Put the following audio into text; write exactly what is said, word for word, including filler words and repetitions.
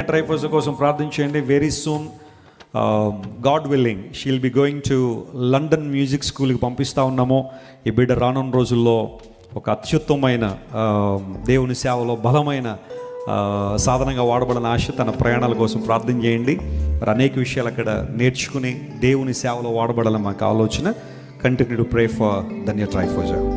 ట్రైఫోజా కోసం ప్రార్థించండి. Very soon God willing she'll be going to London music స్కూల్కి పంపిస్తూ ఉన్నాము. ఈ బిడ్డ రానున్న రోజుల్లో ఒక అత్యుత్తమైన దేవుని సేవలో బలమైన సాధనంగా వాడబడిన ఆశ తన ప్రయాణాల కోసం ప్రార్థన చేయండి. మరి అనేక విషయాలు అక్కడ నేర్చుకుని దేవుని సేవలో వాడబడాలని మాకు ఆలోచన. Continue to pray for Dhanya ట్రైఫోజా.